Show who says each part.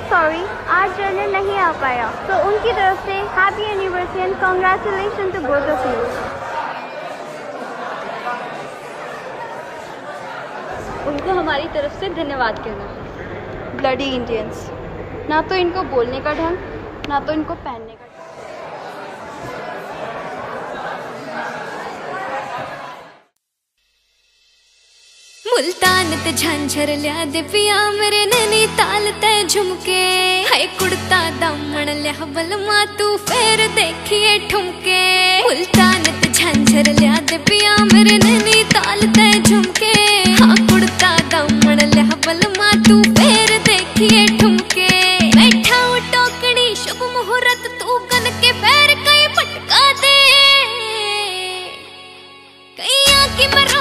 Speaker 1: Sorry, आज journal नहीं आ पाया, तो उनकी तरफ से happy anniversary and congratulation to both of you.
Speaker 2: उनको हमारी तरफ से धन्यवाद कहना।
Speaker 3: ब्लडी इंडियंस, ना तो इनको बोलने का ढंग, ना तो इनको पहनने का ढंग।
Speaker 4: मुल्तान ते झांझर लिया दे पिया मेरे नैनीताल ते झुमके, हाय कुड़ता दामन लिया बलमा तू फेर देखिए ठुमके। मुल्तान ते झांझर लिया दे पिया मेरे नैनीताल ते झुमके, हाँ कुड़ता दामन लिया बलमा तू फेर देखिए ठुमके। बैठा वो टोकड़ी शुभ मुहूर्त तू गन के पैर कई पटका दे, कई आकी